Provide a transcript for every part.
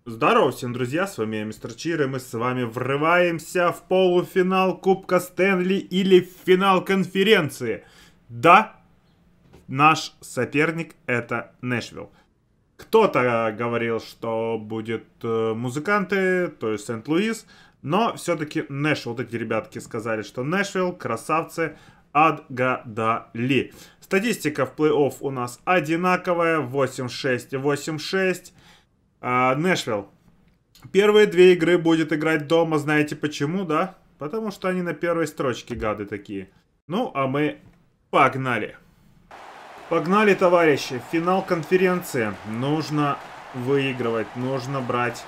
Здорово всем, друзья, с вами я, Мистер Чир, и мы с вами врываемся в полуфинал Кубка Стэнли или в финал конференции. Да, наш соперник это Нэшвилл. Кто-то говорил, что будет музыканты, то есть Сент-Луис, но все-таки Нэшвилл, вот эти ребятки сказали, что Нэшвилл, красавцы, отгадали. Статистика в плей-офф у нас одинаковая, 8-6 и 8-6. Нэшвилл. Первые две игры будет играть дома, знаете почему, да? Потому что они на первой строчке, гады такие. Ну, а мы погнали. Погнали, товарищи. Финал конференции. Нужно выигрывать, нужно брать.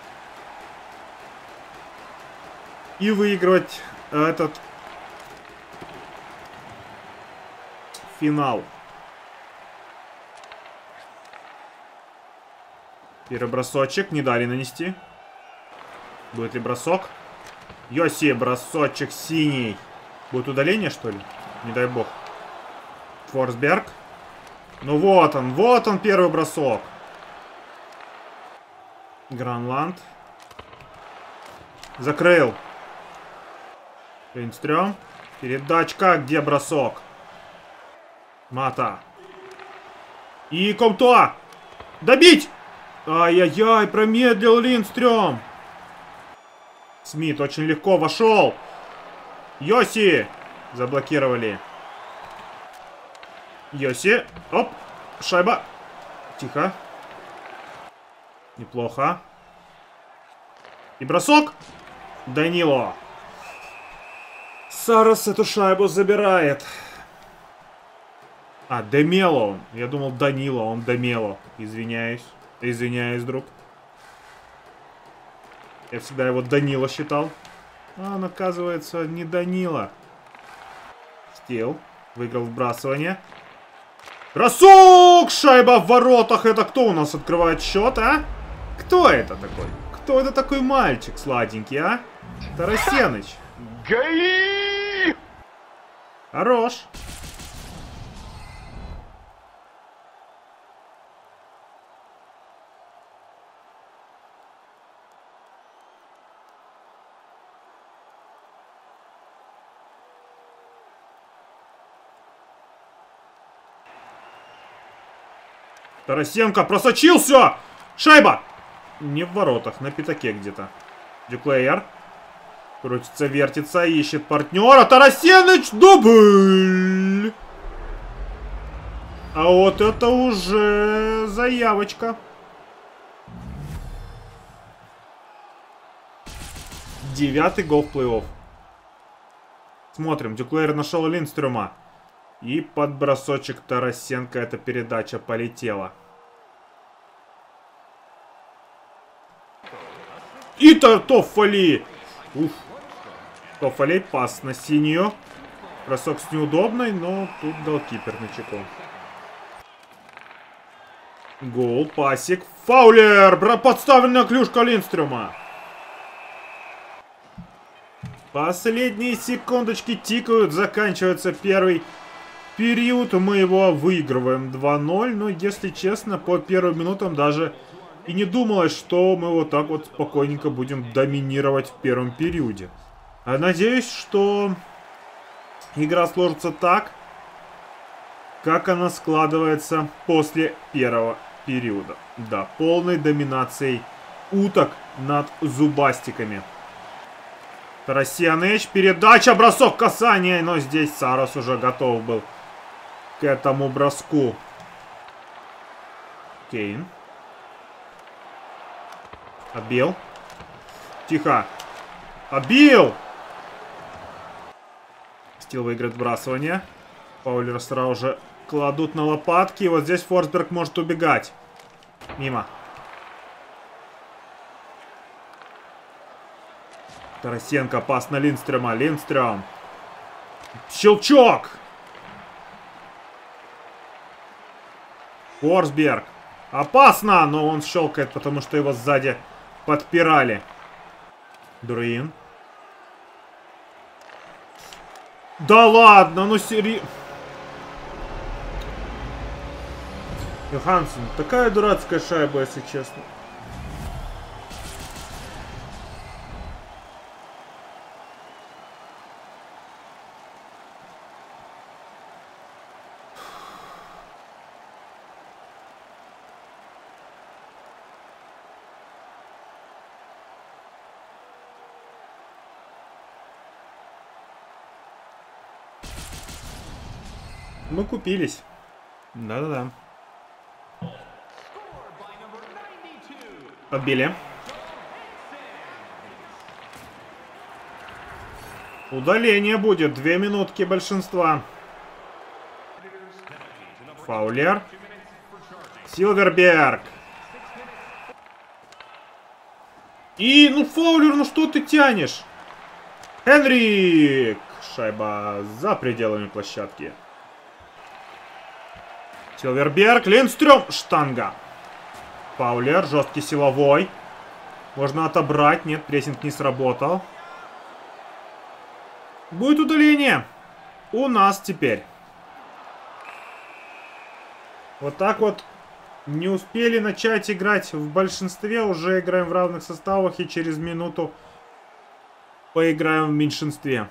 И выигрывать этот финал. Первый бросочек, не дали нанести. Будет ли бросок? Йоси, бросочек синий. Будет удаление, что ли? Не дай бог. Форсберг. Ну вот он первый бросок. Гранланд. Закрыл. Линдстрём. Передачка, где бросок? Мата. И Комтуа. Добить! Ай-яй-яй, промедлил Линдстрём. Смит очень легко вошел. Йоси. Заблокировали. Йоси. Оп. Шайба. Тихо. Неплохо. И бросок. Данило. Сарас эту шайбу забирает. Демело. Я думал Данило, он Демело. Извиняюсь. Извиняюсь, друг. Я всегда его Данила считал. А он, оказывается, не Данила. Стил. Выиграл вбрасывание. Бросок! Шайба в воротах. Это кто у нас открывает счет, а? Кто это такой? Кто это такой мальчик сладенький, а? Тарасеныч. Хорош. Тарасенко просочился! Шайба! Не в воротах, на пятаке где-то. Дюклеер. Крутится, вертится, ищет партнера. Тарасеныч! Дубль! А вот это уже заявочка. Девятый гол в плей-офф. Смотрим, Дюклеер нашел Линдстрёма. И под бросочек Тарасенко эта передача полетела. И Тоффоли! Уф. Тоффоли, пас на синюю. Бросок с неудобной, но тут дал кипер на чеку. Гол, пасик. Фаулер! Подставленная клюшка Линдстрёма. Последние секундочки тикают. Заканчивается первый период. Мы его выигрываем 2-0. Но, если честно, по первым минутам даже и не думалось, что мы вот так вот спокойненько будем доминировать в первом периоде. Надеюсь, что игра сложится так, как она складывается после первого периода. Да, полной доминацией уток над зубастиками. Тарасеныч, передача, бросок, касание. Но здесь Сарас уже готов был к этому броску. Кейн. Отбил. Тихо. Отбил! Стил выиграет вбрасывание. Фаулера сразу же кладут на лопатки. И вот здесь Форсберг может убегать. Мимо. Тарасенко, пас на Линдстрёма. Линдстрём. Щелчок! Форсберг. Опасно! Но он щелкает, потому что его сзади подпирали. Дуруин. Да ладно, ну серьезно. Йоханссон, такая дурацкая шайба, если честно. Мы купились. Да-да-да. Отбили. Удаление будет. 2 минутки большинства. Фаулер. Силверберг. И, ну, Фаулер, ну что ты тянешь? Хенрик. Шайба за пределами площадки. Силверберг. Линдстрём. Штанга. Фаулер. Жесткий силовой. Можно отобрать. Нет, прессинг не сработал. Будет удаление. У нас теперь. Вот так вот. Не успели начать играть в большинстве. Уже играем в равных составах. И через минуту поиграем в меньшинстве.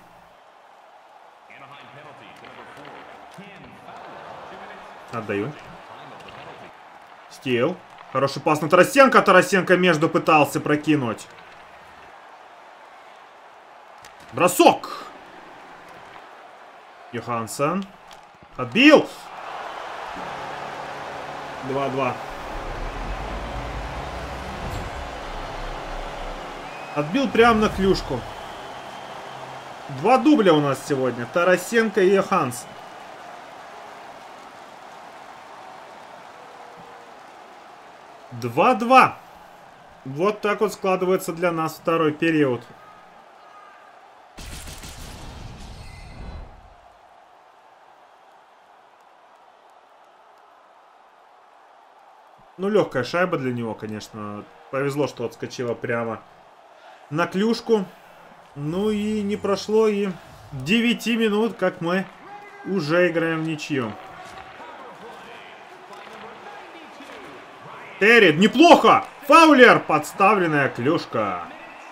Отдаю. Стил. Хороший пас на Тарасенко. Тарасенко между пытался прокинуть. Бросок. Йоханссон. Отбил. 2-2. Отбил прямо на клюшку. 2 дубля у нас сегодня. Тарасенко и Йоханссон. 2-2. Вот так вот складывается для нас второй период. Ну, легкая шайба для него, конечно. Повезло, что отскочила прямо на клюшку. Ну и не прошло и 9 минут, как мы уже играем в ничью. Терри, неплохо! Фаулер, подставленная клюшка.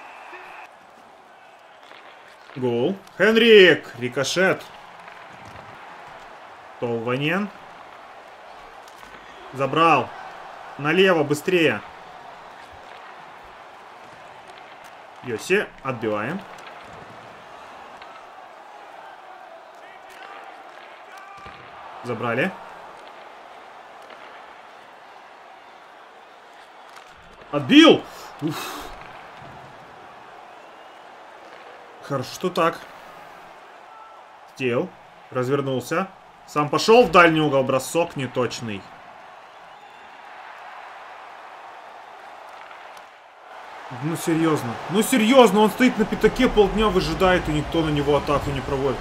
Гол. Хенрик, рикошет. Толванен. Забрал. Налево, быстрее. Йоси, отбиваем. Забрали. Отбил! Уф. Хорошо, что так. Стил. Развернулся. Сам пошел в дальний угол. Бросок неточный. Ну серьезно. Ну серьезно, он стоит на пятаке, полдня выжидает, и никто на него атаку не проводит.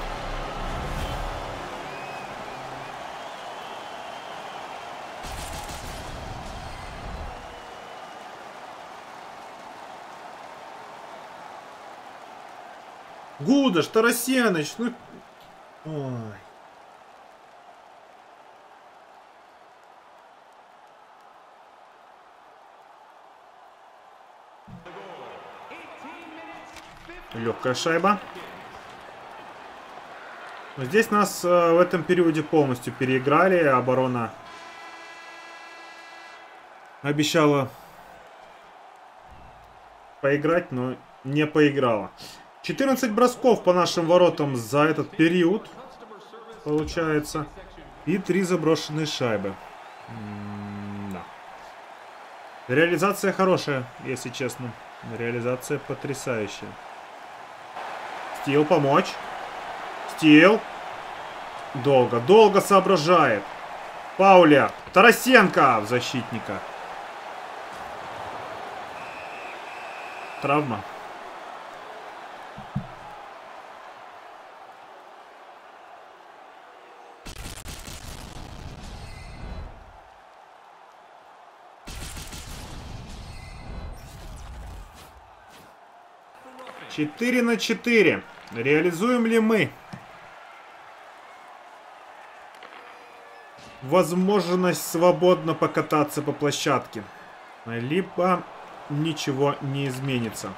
Гудаш, Тарасеныч, ну... Ой. Легкая шайба. Но здесь нас в этом периоде полностью переиграли. Оборона обещала поиграть, но не поиграла. 14 бросков по нашим воротам за этот период получается. И 3 заброшенные шайбы. Да. Реализация хорошая, если честно. Реализация потрясающая. Стил помочь. Стил. Долго соображает. Фаулер. Тарасенко в защитника. Травма. Четыре на 4. Реализуем ли мы возможность свободно покататься по площадке? Либо ничего не изменится.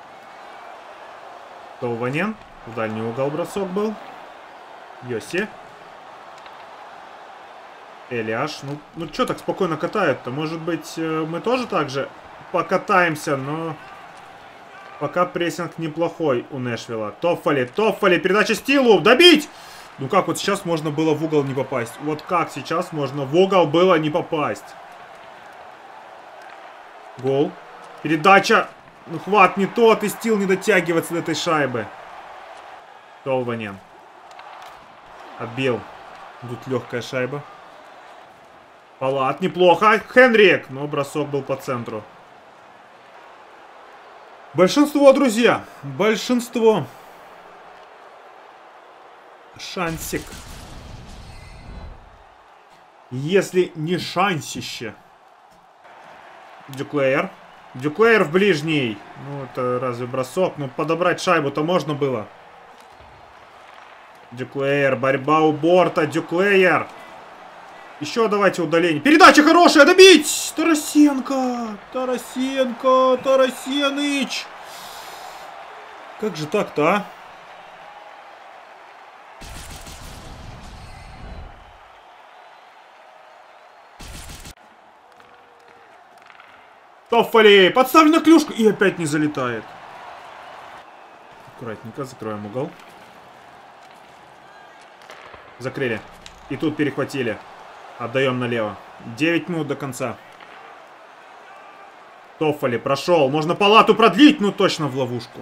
Толванен. В дальний угол бросок был. Йоси. Элиаш. Ну что так спокойно катают-то? Может быть, мы тоже так же покатаемся, но... Пока прессинг неплохой у Нэшвилла. Тоффоли. Передача Стилу. Добить! Ну как вот сейчас можно было в угол не попасть? Вот как сейчас можно в угол было не попасть? Гол. Передача. Ну хват не тот, и Стил не дотягивается до этой шайбы. Толванен. Отбил. Тут легкая шайба. Палат неплохо. Хенрик. Но бросок был по центру. Большинство, друзья. Большинство. Шансик. Если не шансище. Дюклеер. Дюклеер в ближний. Ну, это разве бросок? Ну, подобрать шайбу-то можно было. Дюклеер. Борьба у борта. Дюклеер. Еще давайте удаление. Передача хорошая. Добить! Тарасенко. Тарасенко. Тарасеныч. Как же так-то, а? Тоффоли! Подставлена клюшка! И опять не залетает. Аккуратненько, закрываем угол. Закрыли. И тут перехватили. Отдаем налево. 9 минут до конца. Тоффоли прошел. Можно палату продлить, ну точно в ловушку.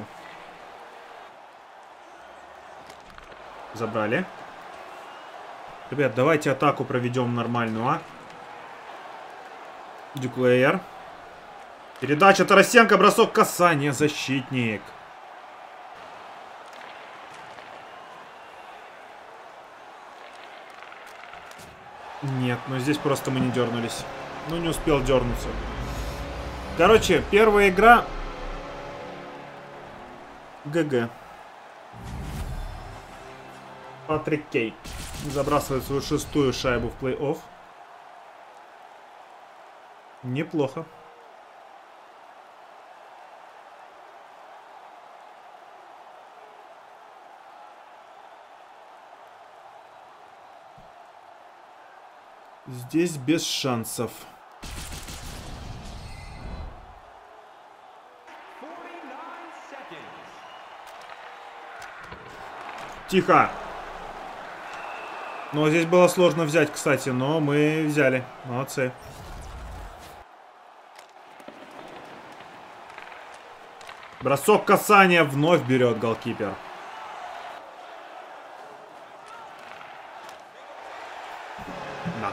Забрали. Ребят, давайте атаку проведем нормальную, а? Дюклеер. Передача Тарасенко, бросок касания, защитник. Нет, но здесь просто мы не дернулись. Ну, не успел дернуться. Короче, первая игра. ГГ. Патрик Кей забрасывает свою 6-ю шайбу в плей-офф. Неплохо. Здесь без шансов. Тихо. Ну, здесь было сложно взять, кстати, но мы взяли. Молодцы. Бросок касания вновь берет голкипер. Да.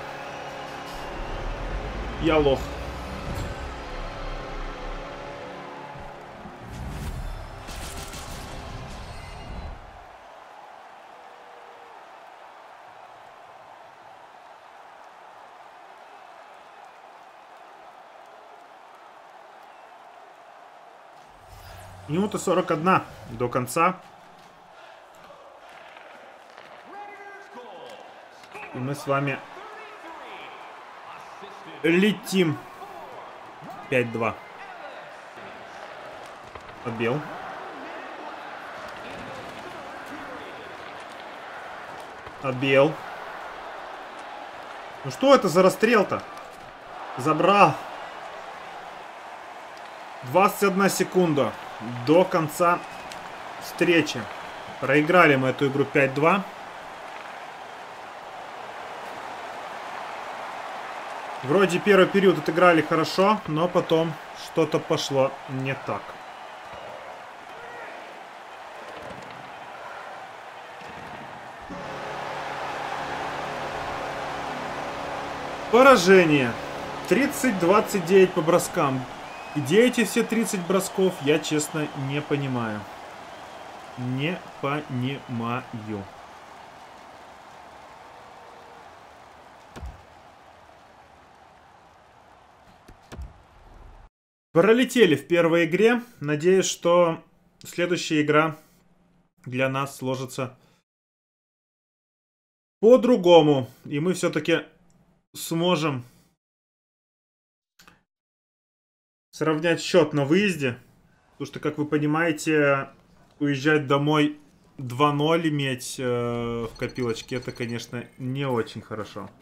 Я лох. Минута 41 до конца. И мы с вами летим. 5-2. Отбил. Отбил. Ну что это за расстрел-то? Забрал. 21 секунда до конца встречи. Проиграли мы эту игру 5-2. Вроде первый период отыграли хорошо, но потом что-то пошло не так. Поражение. 30-29 по броскам. Где эти все 30 бросков, я честно не понимаю. Не понимаю. Пролетели в первой игре. Надеюсь, что следующая игра для нас сложится по-другому. И мы все-таки сможем сравнять счет на выезде. Потому что, как вы понимаете, уезжать домой 2-0 иметь в копилочке, это, конечно, не очень хорошо.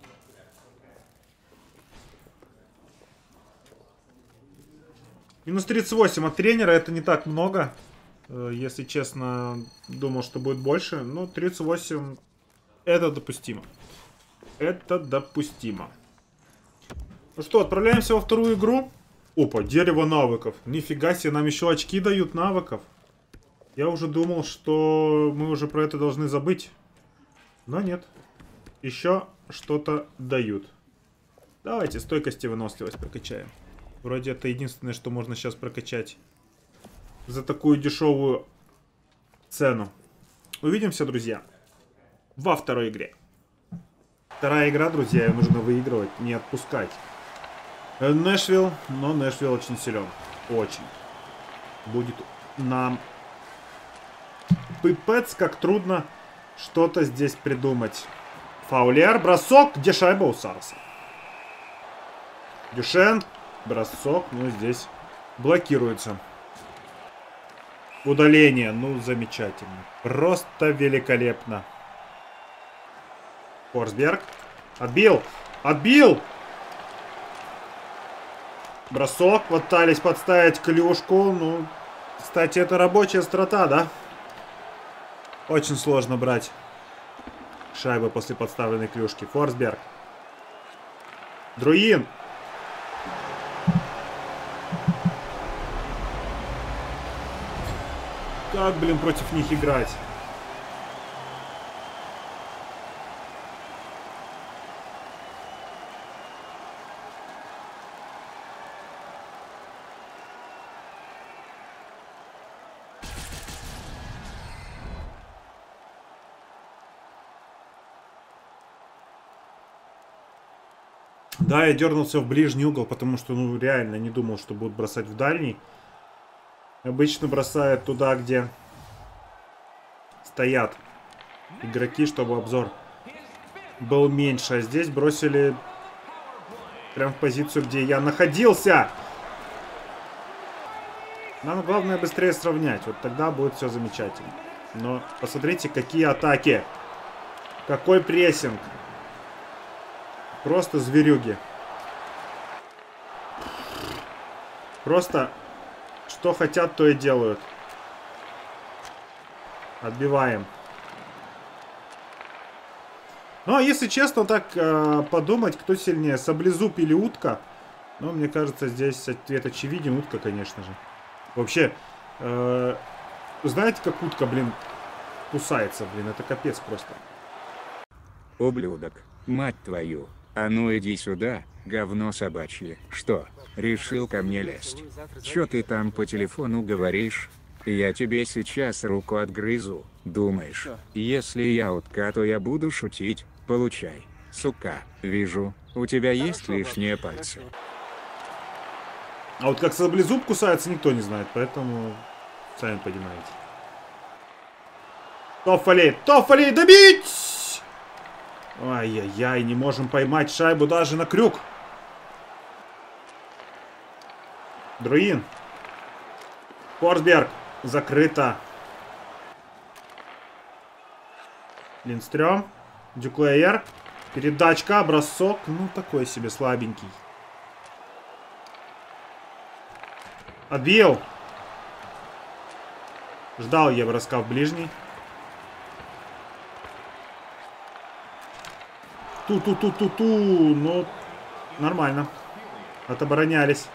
Минус 38 от тренера, это не так много. Если честно, думал, что будет больше. Ну, 38 Это допустимо. Это допустимо. Ну что, отправляемся во вторую игру. Опа, дерево навыков. Нифига себе, нам еще очки дают навыков. Я уже думал, что мы уже про это должны забыть. Но нет. Еще что-то дают. Давайте стойкость и выносливость прокачаем. Вроде это единственное, что можно сейчас прокачать. За такую дешевую цену. Увидимся, друзья, во второй игре. Вторая игра, друзья, ее нужно выигрывать, не отпускать. Нэшвилл, но Нэшвилл очень силен. Очень. Будет нам пипец, как трудно что-то здесь придумать. Фаулер, бросок, где шайба у Сараса? Дюшен, бросок, ну здесь блокируется. Удаление, ну замечательно. Просто великолепно. Форсберг. Отбил! Отбил! Бросок. Пытались подставить клюшку. Ну, кстати, это рабочая страта, да? Очень сложно брать шайбы после подставленной клюшки. Форсберг. Друин. Как, блин, против них играть? Да, я дернулся в ближний угол, потому что, ну, реально не думал, что будут бросать в дальний. Обычно бросают туда, где стоят игроки, чтобы обзор был меньше. А здесь бросили прям в позицию, где я находился. Нам главное быстрее сравнять. Вот тогда будет все замечательно. Но посмотрите, какие атаки. Какой прессинг. Просто зверюги. Просто что хотят, то и делают. Отбиваем. Ну, а если честно, так подумать, кто сильнее, саблезуб или утка? Ну, мне кажется, здесь ответ очевиден. Утка, конечно же. Вообще, знаете, как утка, блин, кусается, блин, это капец просто. Ублюдок, мать твою. А ну иди сюда, говно собачье. Что, решил ко мне лезть? Чё ты там по телефону говоришь? Я тебе сейчас руку отгрызу. Думаешь, если я утка, то я буду шутить? Получай, сука. Вижу, у тебя есть лишние пальцы. А вот как саблезуб кусается, никто не знает, поэтому сами понимаете. Тоффоли, Тоффоли, добить! Ай-яй-яй, не можем поймать шайбу даже на крюк. Друин. Форсберг. Закрыто. Линдстрём. Дюклеер. Передачка, бросок. Ну, такой себе слабенький. Отбил. Ждал я броска в ближний. Ту-ту-ту-ту-ту. Ну, нормально. Отоборонялись.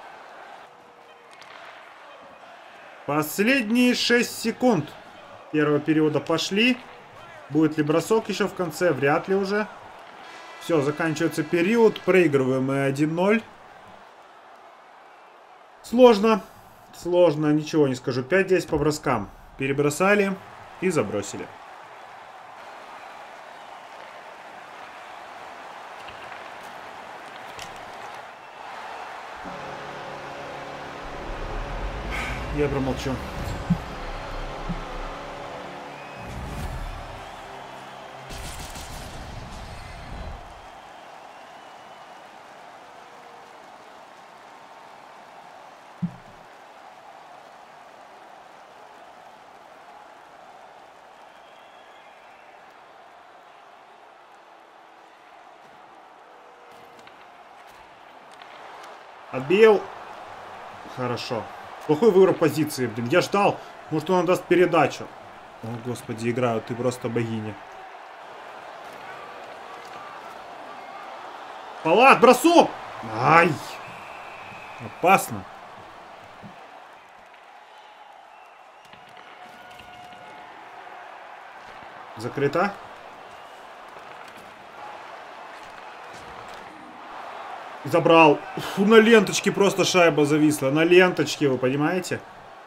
Последние 6 секунд первого периода пошли. Будет ли бросок еще в конце? Вряд ли уже. Все, заканчивается период. Проигрываем мы 1-0. Сложно. Сложно, ничего не скажу. 5-10 по броскам. Перебросали и забросили. Я промолчу. Отбил. Хорошо. Плохой выбор позиции, блин. Я ждал. Может, он даст передачу. О, господи, играю. Ты просто богиня. Палат, бросок! Ай! Опасно. Закрыто. Забрал. Фу, на ленточке просто шайба зависла. На ленточке, вы понимаете?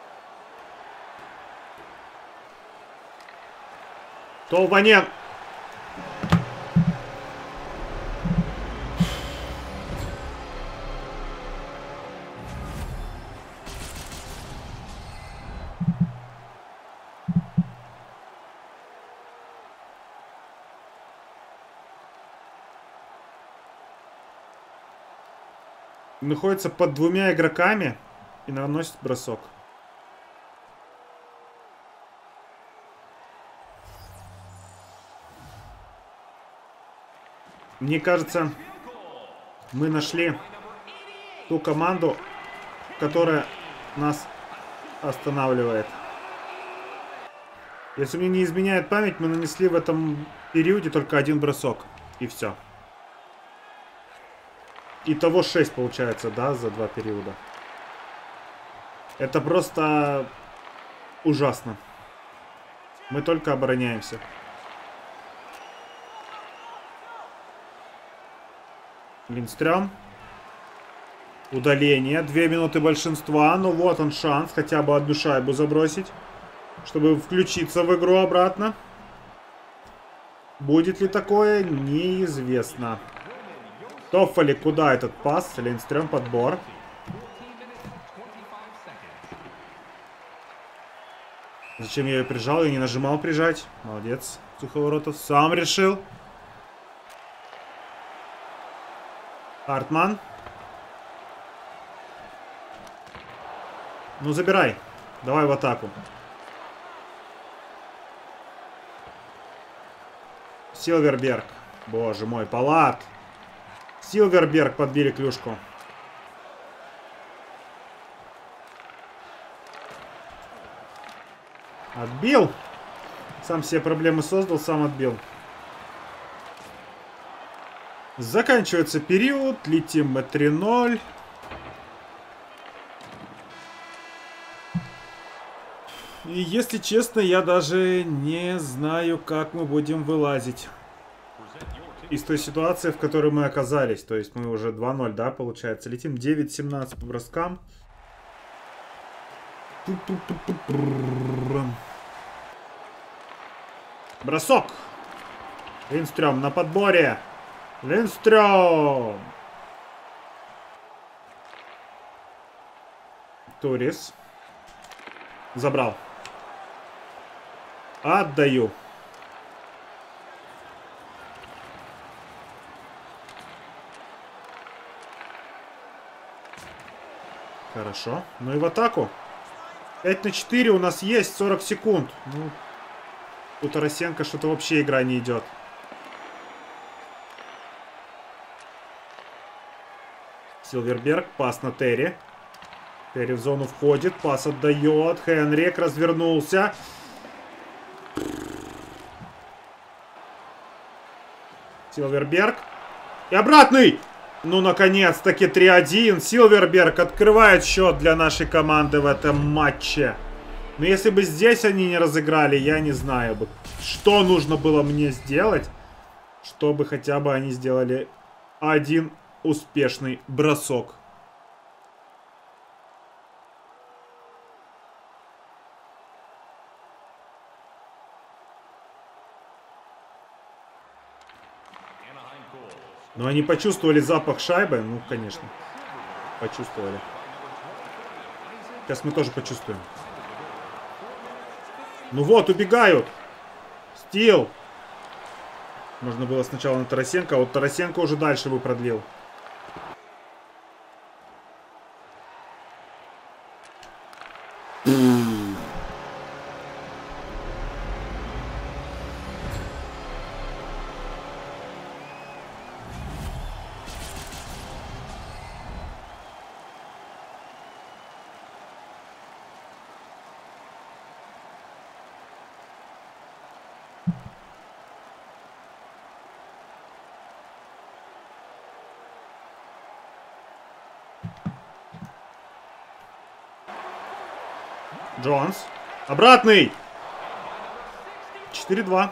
Толванен. Находится под двумя игроками и наносит бросок. Мне кажется, мы нашли ту команду, которая нас останавливает. Если мне не изменяет память, мы нанесли в этом периоде только один бросок. И все. Итого 6 получается, да, за 2 периода. Это просто ужасно. Мы только обороняемся. Линдстрём. Удаление. 2 минуты большинства. Ну вот он шанс хотя бы одну шайбу забросить, чтобы включиться в игру обратно. Будет ли такое, неизвестно. Тоффоли, куда этот пас? Линдстрём, подбор. Зачем я ее прижал? Я не нажимал прижать. Молодец. Суховоротов сам решил. Хартман. Ну, забирай. Давай в атаку. Силверберг. Боже мой, Палат. Силверберг подбили клюшку. Отбил. Сам себе проблемы создал, сам отбил. Заканчивается период. Летим мы 3-0. И если честно, я даже не знаю, как мы будем вылазить из той ситуации, в которой мы оказались. То есть мы уже 2-0, да, получается. Летим 9-17 по броскам. Бросок. Линдстрём на подборе. Линдстрём. Турис. Забрал. Отдаю. Хорошо. Ну и в атаку. 5-4 у нас есть. 40 секунд. Ну, у Тарасенко что-то вообще игра не идет. Силверберг. Пас на Терри. Терри в зону входит. Пас отдает. Хенрик развернулся. Силверберг. И обратный. Ну, наконец-таки 3-1. Силверберг открывает счет для нашей команды в этом матче. Но если бы здесь они не разыграли, я не знаю бы, что нужно было мне сделать, чтобы хотя бы они сделали один успешный бросок. Но они почувствовали запах шайбы. Ну, конечно. Почувствовали. Сейчас мы тоже почувствуем. Ну вот, убегают. Стил. Можно было сначала на Тарасенко, а вот Тарасенко уже дальше бы продлил. Джонс. Обратный. 4-2.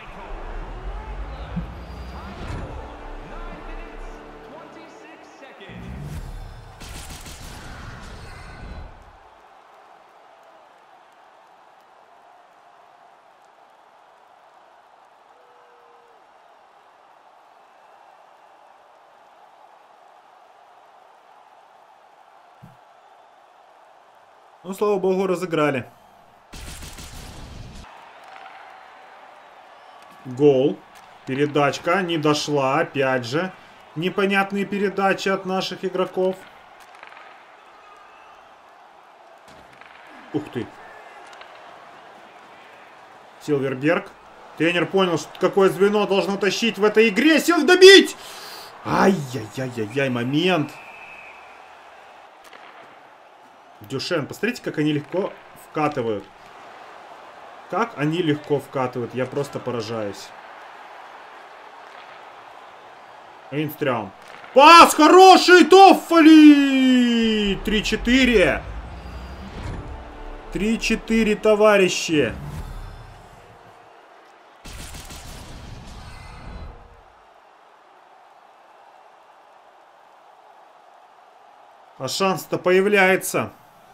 Ну, слава богу, разыграли. Гол. Передачка не дошла, опять же. Непонятные передачи от наших игроков. Ух ты. Силверберг. Тренер понял, что какое звено должно тащить в этой игре. Сил добить! Ай-яй-яй-яй-яй, момент. Дюшен, посмотрите, как они легко вкатывают. Как они легко вкатывают. Я просто поражаюсь. Эйнстрям. Пас хороший! Тоффоли! 3-4. 3-4, товарищи. А шанс-то появляется.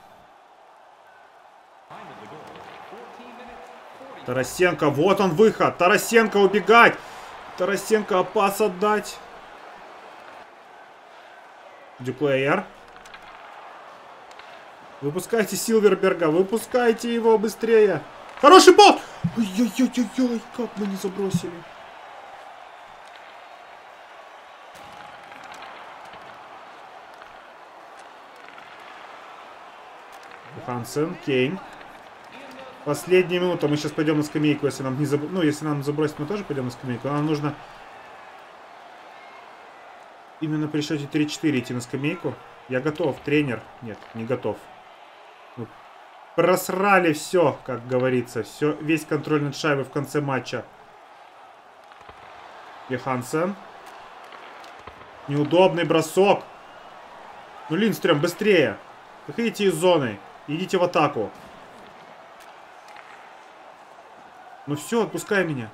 Тарасенко, вот он выход. Тарасенко убегать. Тарасенко пас отдать. Дюклеер. Выпускайте Силверберга. Выпускайте его быстрее. Хороший пас. Ой-ой-ой-ой, как мы не забросили. Хансен, Кейн. Последняя минута. Мы сейчас пойдем на скамейку, если нам не забросить. Ну, если нам забросить, мы тоже пойдем на скамейку. Нам нужно именно при счете 3-4 идти на скамейку. Я готов, тренер. Нет, не готов. Мы просрали все, как говорится. Все, весь контроль над шайбой в конце матча. Йоханссон. Неудобный бросок. Ну, Линдстрём, быстрее. Выходите из зоны. Идите в атаку. Ну все, отпускай меня.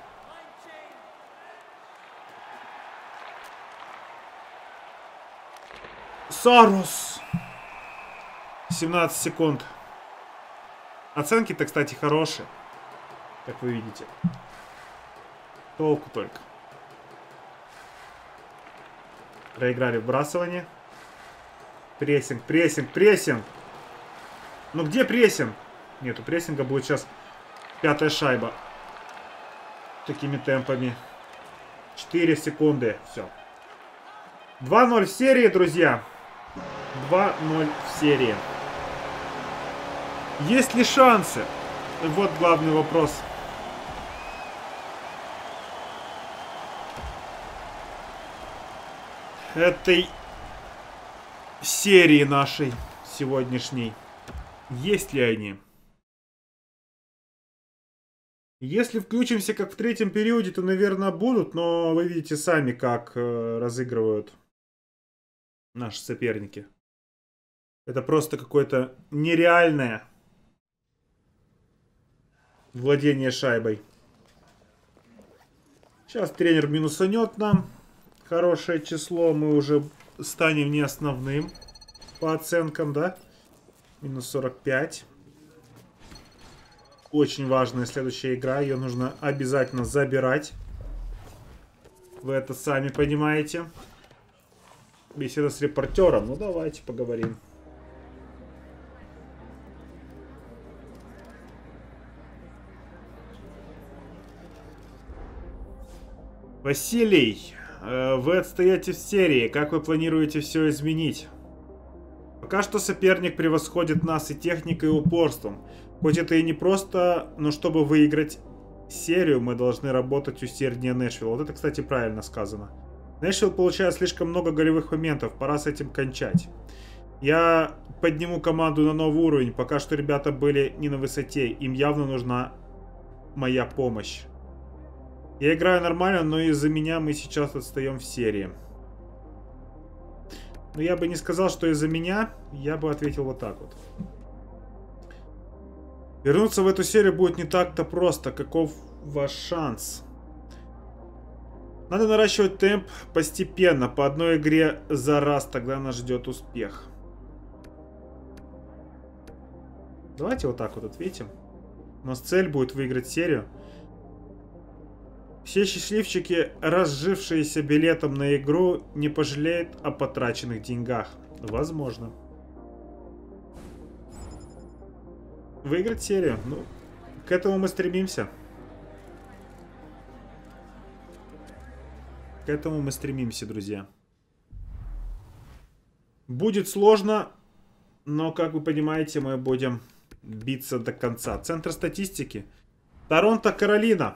Сарос. 17 секунд. Оценки-то, кстати, хорошие. Как вы видите. Толку только. Проиграли вбрасывание. Прессинг, прессинг, прессинг. Ну где прессинг? Нету прессинга, будет сейчас 5-я шайба. Такими темпами. 4 секунды. Все. 2-0 в серии, друзья. 2-0 в серии. Есть ли шансы? Вот главный вопрос. Этой серии нашей сегодняшней. Есть ли они? Если включимся как в третьем периоде, то, наверное, будут. Но вы видите сами, как разыгрывают наши соперники. Это просто какое-то нереальное владение шайбой. Сейчас тренер минусанет нам хорошее число. Мы уже станем не основным по оценкам, да? Минус 45. Очень важная следующая игра. Ее нужно обязательно забирать. Вы это сами понимаете. Беседа с репортером. Ну, давайте поговорим. Василий, вы отстаете в серии. Как вы планируете все изменить? Пока что соперник превосходит нас и техникой, и упорством. Хоть это и не просто, но чтобы выиграть серию, мы должны работать усерднее Нэшвилла. Вот это, кстати, правильно сказано. Нэшвилл получает слишком много голевых моментов, пора с этим кончать. Я подниму команду на новый уровень. Пока что ребята были не на высоте, им явно нужна моя помощь. Я играю нормально, но из-за меня мы сейчас отстаем в серии. Но я бы не сказал, что из-за меня. Я бы ответил вот так вот. Вернуться в эту серию будет не так-то просто. Каков ваш шанс? Надо наращивать темп постепенно, по одной игре за раз, тогда нас ждет успех. Давайте вот так вот ответим. У нас цель будет выиграть серию. Все счастливчики, разжившиеся билетом на игру, не пожалеют о потраченных деньгах. Возможно. Выиграть серию. Ну, к этому мы стремимся. К этому мы стремимся, друзья. Будет сложно, но, как вы понимаете, мы будем биться до конца. Центр статистики. Торонто, Каролина.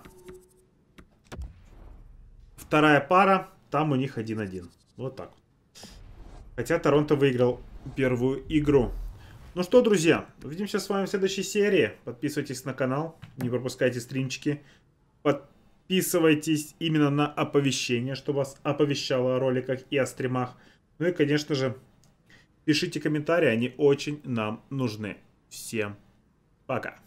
Вторая пара. Там у них 1-1. Вот так. Хотя Торонто выиграл первую игру. Ну что, друзья, увидимся с вами в следующей серии. Подписывайтесь на канал, не пропускайте стримчики. Подписывайтесь именно на оповещения, чтобы вас оповещало о роликах и о стримах. Ну и, конечно же, пишите комментарии, они очень нам нужны. Всем пока.